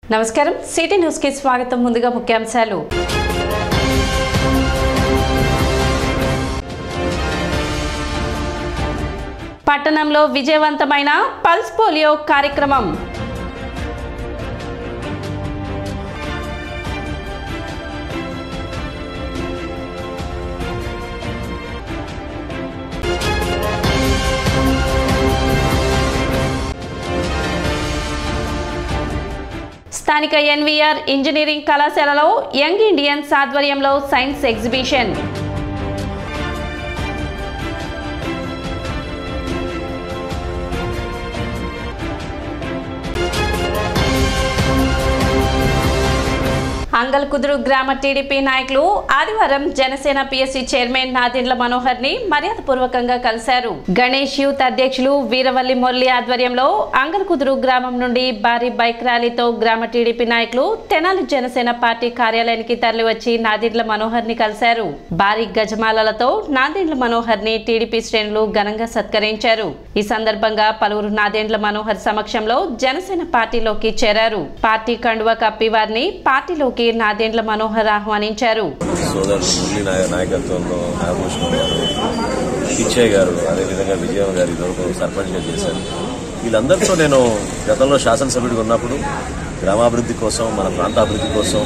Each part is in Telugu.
నమస్కారం సిటీ న్యూస్ కి స్వాగతం. ముందుగా ముఖ్యాంశాలు. పట్టణంలో విజయవంతమైన పల్స్ పోలియో కార్యక్రమం. స్థానిక ఎన్వీఆర్ ఇంజనీరింగ్ కళాశాలలో యంగ్ ఇండియన్స్ ఆధ్వర్యంలో సైన్స్ ఎగ్జిబిషన్. అంగల్కుదురు గ్రామ టీడీపీ నాయకులు ఆదివారం జనసేన పిఎస్సి చైర్మన్ నాదెండ్ల మనోహర్ ని మర్యాదపూర్వకంగా కలిశారు. గణేష్ యూత్ అధ్యక్షులు వీరవల్లి మురళి ఆధ్వర్యంలో అంగల్కుదురు గ్రామం నుండి భారీ బైక్ ర్యాలీతో గ్రామ టీడీపీ నాయకులు తెనాలి జనసేన పార్టీ కార్యాలయానికి తరలివచ్చి నాదెండ్ల మనోహర్ ని కలిశారు. భారీ గజమాలలతో నాదెండ్ల మనోహర్ ని టీడీపీ శ్రేణులు ఘనంగా సత్కరించారు. ఈ సందర్భంగా పలువురు నాదెండ్ల మనోహర్ సమక్షంలో జనసేన పార్టీలోకి చేరారు. పార్టీ కండువా కప్పి వారిని పార్టీలోకి నాదెండ్ల మనోహర్ ఆహ్వానించారు. సోదరులు మురళి నాయకత్వంలో నాగభూషణ్ గారు, పిచ్చయ్య గారు, అదేవిధంగా విజయమ్మ గారు ఇదివరకు సర్పంచ్గా చేశారు. వీళ్ళందరితో నేను గతంలో శాసనసభ్యుడిగా ఉన్నప్పుడు గ్రామాభివృద్ధి కోసం, మన ప్రాంత అభివృద్ధి కోసం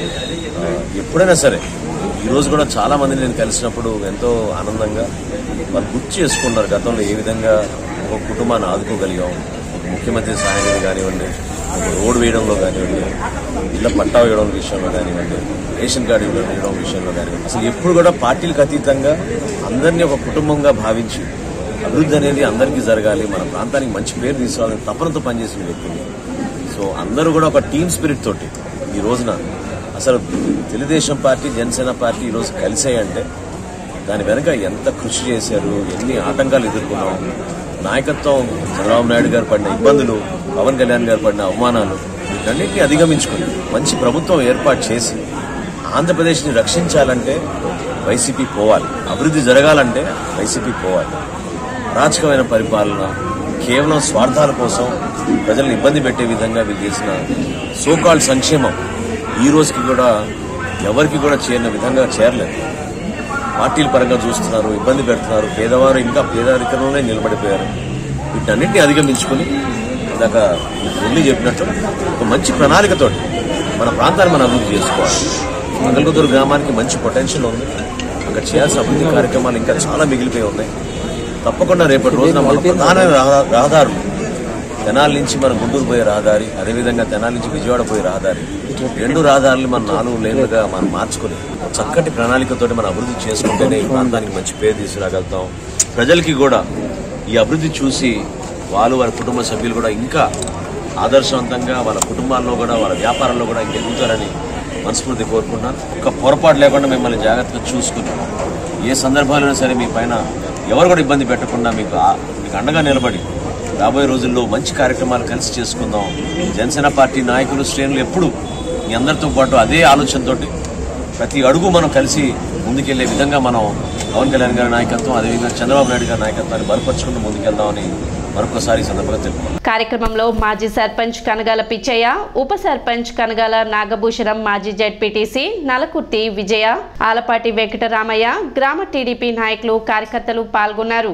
ఎప్పుడైనా సరే ఈరోజు కూడా చాలా మందిని నేను కలిసినప్పుడు ఎంతో ఆనందంగా వాళ్ళు గుర్తు చేసుకున్నారు. గతంలో ఏ విధంగా ఒక కుటుంబాన్ని ఆదుకోగలిగాం, ముఖ్యమంత్రి సహాయం కానివ్వండి, రోడ్డు వేయడంలో కానివ్వండి, ఇళ్ల పట్టా వేయడం విషయంలో కానివ్వండి, రేషన్ కార్డు ఇవ్వడం విషయంలో కానివ్వండి, అసలు ఎప్పుడు కూడా పార్టీలకు అతీతంగా అందరినీ ఒక కుటుంబంగా భావించి అభివృద్ధి అనేది అందరికీ జరగాలి, మన ప్రాంతానికి మంచి పేరు తీసుకోవాలని తపనతో పనిచేసిన వ్యక్తులు. సో అందరూ కూడా ఒక టీమ్ స్పిరిట్ తోటి ఈ రోజున అసలు తెలుగుదేశం పార్టీ, జనసేన పార్టీ ఈరోజు కలిసాయంటే దాని వెనక ఎంత కృషి చేశారు, ఎన్ని ఆటంకాలు ఎదుర్కొన్నాం, నాయకత్వం చంద్రబాబు నాయుడు గారు పడిన ఇబ్బందులు, పవన్ కళ్యాణ్ గారు పడిన అవమానాలు, వీటన్నిటిని అధిగమించుకుని మంచి ప్రభుత్వం ఏర్పాటు చేసి ఆంధ్రప్రదేశ్ని రక్షించాలంటే వైసీపీ పోవాలి, అభివృద్ధి జరగాలంటే వైసీపీ పోవాలి. అరాచకమైన పరిపాలన, కేవలం స్వార్థాల కోసం ప్రజలను ఇబ్బంది పెట్టే విధంగా వీళ్ళు చేసిన సోకాల్డ్ సంక్షేమం ఈ రోజుకి కూడా ఎవరికి కూడా చేరిన విధంగా చేరలేదు. పార్టీల పరంగా చూస్తున్నారు, ఇబ్బంది పెడుతున్నారు, పేదవారు ఇంకా పేదరికంలోనే నిలబడిపోయారు. వీటన్నింటినీ అధిగమించుకుని ఇందాక వెళ్ళి చెప్పినట్టు ఒక మంచి ప్రణాళికతో మన ప్రాంతాన్ని మనం అభివృద్ధి చేసుకోవాలి. అంగల్కుదురు గ్రామానికి మంచి పొటెన్షియల్ ఉంది. అక్కడ చేయాల్సిన అభివృద్ధి కార్యక్రమాలు ఇంకా చాలా మిగిలిపోయి ఉన్నాయి. తప్పకుండా రేపటి రోజున మన ప్రధానమైన రహదారులు తెనాలి నుంచి మన గుంటూరు పోయే రహదారి, అదేవిధంగా తెనాలి నుంచి విజయవాడ పోయే రహదారి, రెండు రహదారులు మన 4 లేన్లుగా మనం మార్చుకుని చక్కటి ప్రణాళికతోటి మనం అభివృద్ధి చేసుకుంటేనే ఈ ప్రాంతానికి మంచి పేరు తీసుకురాగలుగుతాం. ప్రజలకి కూడా ఈ అభివృద్ధి చూసి వాళ్ళు, వారి కుటుంబ సభ్యులు కూడా ఇంకా ఆదర్శవంతంగా వాళ్ళ కుటుంబాల్లో కూడా, వాళ్ళ వ్యాపారాల్లో కూడా ఇంకా ఎదుగుతారని మనస్ఫూర్తి కోరుకుంటున్నాను. ఒక పొరపాటు లేకుండా మిమ్మల్ని జాగ్రత్తగా చూసుకుని ఏ సందర్భాలైనా సరే మీ పైన ఎవరు కూడా ఇబ్బంది పెట్టకుండా మీకు అండగా నిలబడి రాబోయే రోజుల్లో మంచి కార్యక్రమాలు కలిసి చేసుకుందాం. జనసేన పార్టీ నాయకులు, శ్రేణులు ఎప్పుడు మీ అందరితో పాటు అదే ఆలోచనతో ప్రతి అడుగు మనం కలిసి ముందుకెళ్లే విధంగా మనం పవన్ కళ్యాణ్ గారి నాయకత్వం, అదేవిధంగా చంద్రబాబు నాయుడు గారి నాయకత్వాన్ని బలపరుచుకుంటూ ముందుకెళ్దామని మరొకసారి సందర్భంగా తెలుపుతున్నాను. కార్యక్రమంలో మాజీ సర్పంచ్ కనగాల పిచ్చయ్య, ఉప సర్పంచ్ కనగాల నాగభూషణం, మాజీ జెడ్పీటీసీ నలకుర్తి విజయ, ఆలపాటి వెంకటరామయ్య, గ్రామ టీడీపీ నాయకులు, కార్యకర్తలు పాల్గొన్నారు.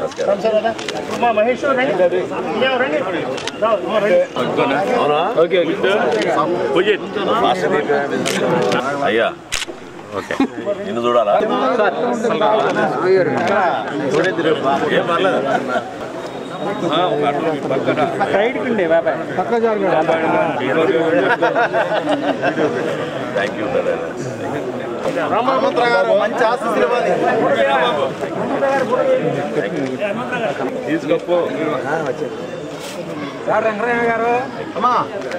నమస్కారం. అయ్యా ఓకే నిన్ను చూడాలా ఏం పర్లేదు థ్యాంక్ యూ మంచి ఆశీస్సులు తీసుకో రంగరాయ గారు అమ్మా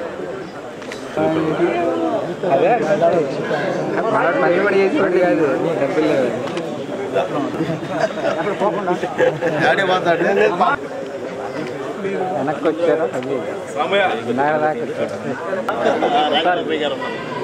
అదే పని పని చేసినట్టు కాదు డబ్బులు వెనక్కి వచ్చారు వినాయక దాకా వచ్చారు.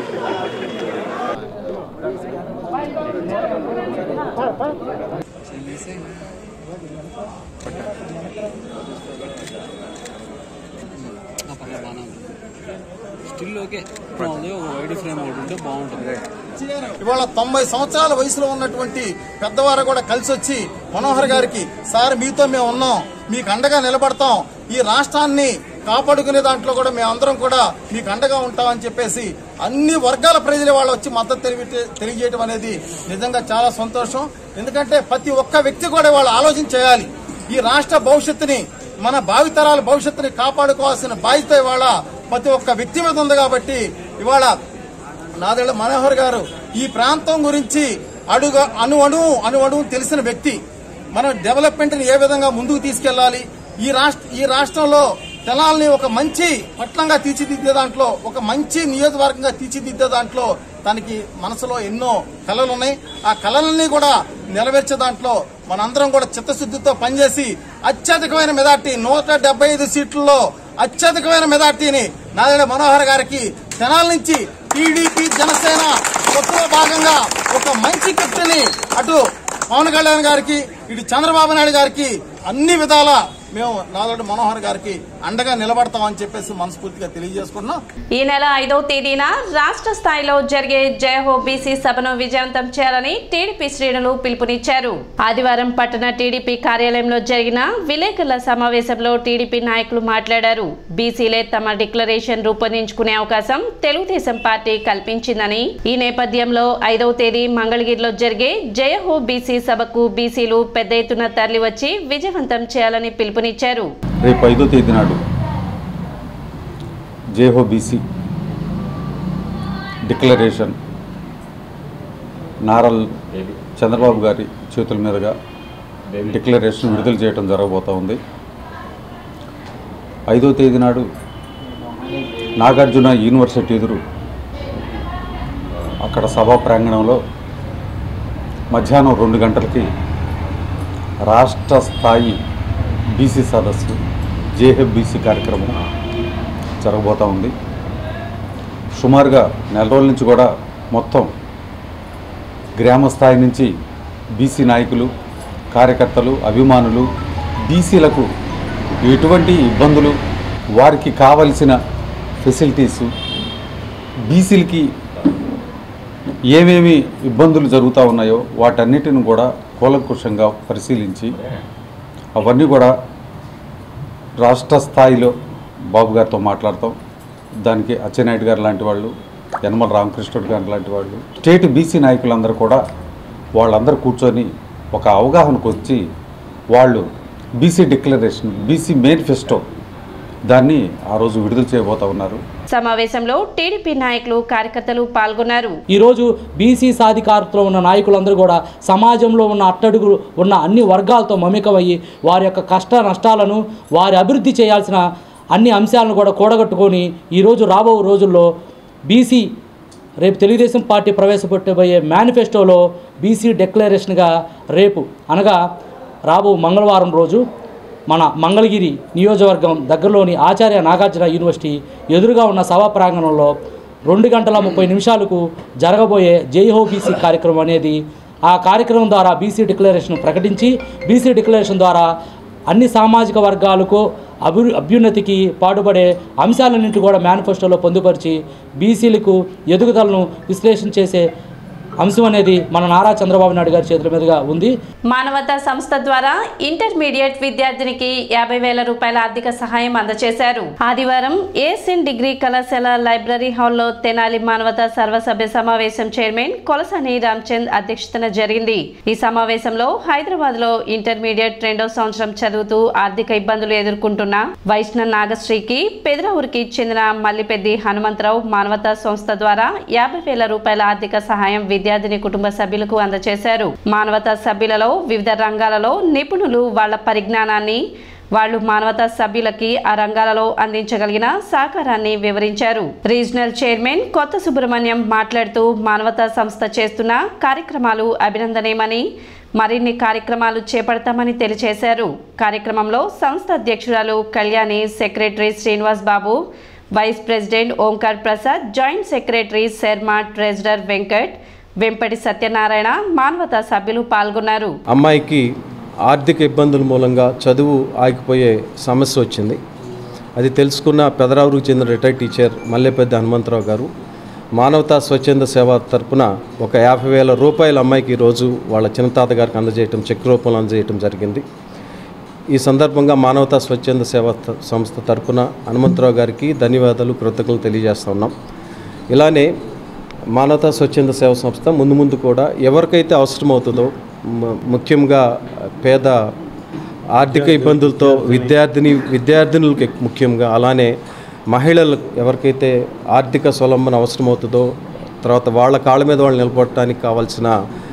ఇవాళ 90 సంవత్సరాల వయసులో ఉన్నటువంటి పెద్దవారు కూడా కలిసి వచ్చి మనోహర్ గారికి సార్ మీతో మేము ఉన్నాం, మీకు అండగా నిలబడతాం, ఈ రాష్ట్రాన్ని కాపాడుకునే దాంట్లో కూడా మేమందరం కూడా మీకు అండగా ఉంటామని చెప్పేసి అన్ని వర్గాల ప్రజలు వాళ్ళు వచ్చి మద్దతు తెలియజేయడం అనేది నిజంగా చాలా సంతోషం. ఎందుకంటే ప్రతి ఒక్క వ్యక్తి కూడా వాళ్ళు ఆలోచన చేయాలి. ఈ రాష్ట్ర భవిష్యత్తుని మన భావితరాల భవిష్యత్తుని కాపాడుకోవాల్సిన బాధ్యత ఇవాళ ప్రతి ఒక్క వ్యక్తి మీద ఉంది. కాబట్టి ఇవాళ నాదెళ్ల మనోహర్ గారు ఈ ప్రాంతం గురించి అణువణువు తెలిసిన వ్యక్తి. మన డెవలప్మెంట్ ని ఏ విధంగా ముందుకు తీసుకెళ్లాలి, ఈ రాష్ట్రంలో తెనాలని ఒక మంచి పట్టణంగా తీర్చిదిద్దే దాంట్లో, ఒక మంచి నియోజకవర్గంగా తీర్చిదిద్దే దాంట్లో తనకి మనసులో ఎన్నో కళలు ఉన్నాయి. ఆ కళలన్నీ కూడా నెరవేర్చే దాంట్లో మనందరం కూడా చిత్తశుద్ధితో పనిచేసి అత్యధికమైన మెజార్టీ 175 సీట్లలో అత్యధికమైన మెజార్టీని నాదెళ్ల మనోహర్ గారికి తెనాల నుంచి టీడీపీ జనసేన పొత్తులో భాగంగా ఒక మంచి గిఫ్ట్ని అటు పవన్ కళ్యాణ్ గారికి ఇటు చంద్రబాబు నాయుడు గారికి అన్ని విధాల మేము నాదెళ్ల మనోహర్ గారికి అండగా నిలబడతామని చెప్పేసి మనస్ఫూర్తిగా తెలియజేసుకుంటున్నాం. ఈ నెల 5వ తేదీన రాష్ట్ర స్థాయిలో జరిగే జయహో బీసీ సభను విజయవంతం చేయాలని టీడీపీ శ్రేణులు పిలుపునిచ్చారు. ఆదివారం పట్టణ టీడీపీ కార్యాలయంలో జరిగిన విలేకరుల సమావేశంలో టీడీపీ నాయకులు మాట్లాడారు. బీసీలే తమ డిక్లరేషన్ రూపొందించుకునే అవకాశం తెలుగుదేశం పార్టీ కల్పించిందని, ఈ నేపథ్యంలో 5వ తేదీ మంగళగిరిలో జరిగే జయహో బీసీ సభకు బీసీలు పెద్ద ఎత్తున తరలివచ్చి విజయవంతం చేయాలని పిలుపునిచ్చారు. రేపు 5వ తేదీ నాడు జేహో బీసీ డిక్లరేషన్ నారల్ చంద్రబాబు గారి చేతుల మీదుగా డిక్లరేషన్ విడుదల చేయడం జరగబోతూ ఉంది. 5వ తేదీ నాడు నాగార్జున యూనివర్సిటీ ఎదురు అక్కడ సభా ప్రాంగణంలో మధ్యాహ్నం 2 గంటలకి రాష్ట్ర స్థాయి బీసీ సదస్సు జేహో బీసీ కార్యక్రమం జరగబోతూ ఉంది. సుమారుగా నెల రోజుల నుంచి కూడా మొత్తం గ్రామ స్థాయి నుంచి బీసీ నాయకులు, కార్యకర్తలు, అభిమానులు బీసీలకు ఎటువంటి ఇబ్బందులు, వారికి కావలసిన ఫెసిలిటీసు, బీసీలకి ఏమేమి ఇబ్బందులు జరుగుతూ ఉన్నాయో వాటన్నిటిని కూడా కూలంకుషంగా పరిశీలించి అవన్నీ కూడా రాష్ట్ర స్థాయిలో బాబు గారితో మాట్లాడతాం. దానికి అచ్చెన్నాయుడు గారు లాంటి వాళ్ళు, యనమల రామకృష్ణుడు గారు లాంటి వాళ్ళు, స్టేట్ బీసీ నాయకులందరూ కూడా వాళ్ళందరూ కూర్చొని ఒక అవగాహనకు వచ్చి వాళ్ళు బీసీ డిక్లరేషన్, బీసీ మేనిఫెస్టో దాన్ని ఆ రోజు విడుదల చేయబోతా ఉన్నారు. సమావేశంలో టీడీపీ నాయకులు, కార్యకర్తలు పాల్గొన్నారు. ఈరోజు బీసీ సాధికారతలో ఉన్న నాయకులందరూ కూడా సమాజంలో ఉన్న అట్టడుగు ఉన్న అన్ని వర్గాలతో మమేకమయ్యి వారి యొక్క కష్ట నష్టాలను, వారి అభివృద్ధి చేయాల్సిన అన్ని అంశాలను కూడా కూడగట్టుకొని ఈరోజు రాబో రోజుల్లో బీసీ రేపు తెలుగుదేశం పార్టీ ప్రవేశపెట్టబోయే మేనిఫెస్టోలో బీసీ డిక్లరేషన్గా రేపు అనగా రాబో మంగళవారం రోజు మన మంగళగిరి నియోజకవర్గం దగ్గరలోని ఆచార్య నాగార్జున యూనివర్సిటీ ఎదురుగా ఉన్న సభా ప్రాంగణంలో 2:30 జరగబోయే జైహో బీసీ కార్యక్రమం అనేది, ఆ కార్యక్రమం ద్వారా బీసీ డిక్లరేషన్ ప్రకటించి బీసీ డిక్లరేషన్ ద్వారా అన్ని సామాజిక వర్గాలకు అభ్యున్నతికి పాటుపడే అంశాలన్నింటి కూడా మేనిఫెస్టోలో పొందుపరిచి బీసీలకు ఎదుగుదలను విశ్లేషణ చేసే అంశం అనేది మన నారా చంద్రబాబు నాయుడు గారి చేతుల మీదుగా ఉంది. మానవతా సంస్థ ద్వారా ఇంటర్మీడియట్ విద్యార్థినికి 50,000 రూపాయల ఆర్థిక సహాయం అందజేశారు. ఆదివారం ఏఎస్ఎన్ డిగ్రీ కళాశాల లైబ్రరీ హాల్లో తెనాలి మానవతా సర్వసభ్య సమావేశం చైర్మన్ కొలసాని రామచంద్ అధ్యక్షతన జరిగింది. ఈ సమావేశంలో హైదరాబాద్ లో ఇంటర్మీడియట్ 2వ సంవత్సరం చదువుతూ ఆర్థిక ఇబ్బందులు ఎదుర్కొంటున్న వైష్ణవ్ నాగశ్రీకి పెదరావురికి చెందిన మల్లిపెద్ది హనుమంతరావు మానవతా సంస్థ ద్వారా 50,000 రూపాయల ఆర్థిక సహాయం విద్యార్థిని కుటుంబ సభ్యులకు అందజేశారు. మానవతా సభ్యులలో వివిధ రంగాలలో నిపుణులు వాళ్ల పరిజ్ఞానాన్ని వాళ్లు మానవతా సభ్యులకి ఆ రంగాలలో అందించగలిగిన సహకారాన్ని వివరించారు. రీజనల్ చైర్మన్ కొత్త సుబ్రహ్మణ్యం మాట్లాడుతూ మానవతా సంస్థ చేస్తున్న కార్యక్రమాలు అభినందనీయమని మరిన్ని కార్యక్రమాలు చేపడతామని తెలియజేశారు. కార్యక్రమంలో సంస్థ అధ్యక్షురాలు Kalyani, secretary Srinivas Babu, vice president Omkar Prasad, joint secretary Sharma, treasurer Venkat, Vempati Satyanarayana, Manavata సభ్యులు పాల్గొన్నారు. అమ్మాయికి ఆర్థిక ఇబ్బందుల మూలంగా చదువు ఆగిపోయే సమస్య వచ్చింది. అది తెలుసుకున్న పెదరావురికి చెందిన రిటైర్డ్ టీచర్ మల్లెపెద్ది హనుమంతరావు గారు మానవతా స్వచ్ఛంద సేవ తరపున ఒక 50,000 రూపాయల అమ్మాయికి ఈరోజు వాళ్ళ చిన్నతాత గారికి అందజేయటం, చెక్ రూపంలో అందజేయటం జరిగింది. ఈ సందర్భంగా మానవతా స్వచ్ఛంద సేవ సంస్థ తరపున హనుమంతరావు గారికి ధన్యవాదాలు, కృతజ్ఞతలు తెలియజేస్తూ ఉన్నాం. ఇలానే మానవతా స్వచ్ఛంద సేవ సంస్థ ముందు కూడా ఎవరికైతే అవసరమవుతుందో, ముఖ్యంగా పేద ఆర్థిక ఇబ్బందులతో విద్యార్థినులకి ముఖ్యంగా, అలానే మహిళలు ఎవరికైతే ఆర్థిక స్వలంబన అవసరమవుతుందో, తర్వాత వాళ్ళ కాళ్ళ మీద వాళ్ళు నిలబడటానికి కావాల్సిన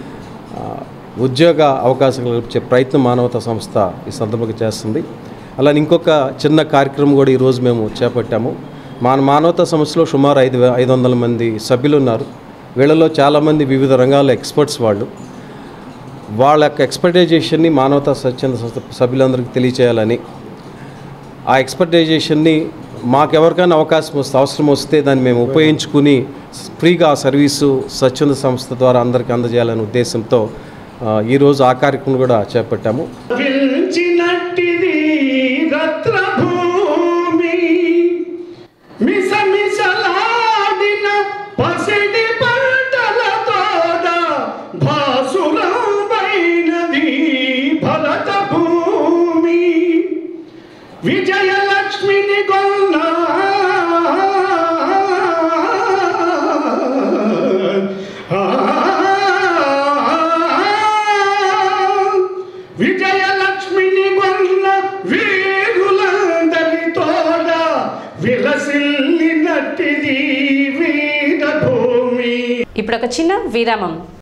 ఉద్యోగ అవకాశాలు కల్పించే ప్రయత్నం మానవతా సంస్థ ఈ సందర్భంగా చేస్తుంది. అలానే ఇంకొక చిన్న కార్యక్రమం కూడా ఈరోజు మేము చేపట్టాము. మానవతా సంస్థలో సుమారు 500 మంది సభ్యులు ఉన్నారు. వీళ్ళలో చాలామంది వివిధ రంగాల ఎక్స్పర్ట్స్. వాళ్ళ యొక్క ఎక్స్పర్టైజేషన్ని మానవతా స్వచ్ఛంద సంస్థ సభ్యులందరికీ తెలియచేయాలని, ఆ ఎక్స్పర్టైజేషన్ని మాకెవరికైనా అవసరం వస్తే దాన్ని మేము ఉపయోగించుకుని ఫ్రీగా ఆ సర్వీసు స్వచ్ఛంద సంస్థ ద్వారా అందరికీ అందజేయాలనే ఉద్దేశంతో ఈరోజు ఆ కార్యక్రమం కూడా చేపట్టాము. విజయలక్ష్మిని గొల్ల విజయలక్ష్మిని గొల్ల వీరులందరి తోడ విలసిల్లినట్టిది వీరభూమి. ఇప్పుడు ఒక చిన్న విరామం.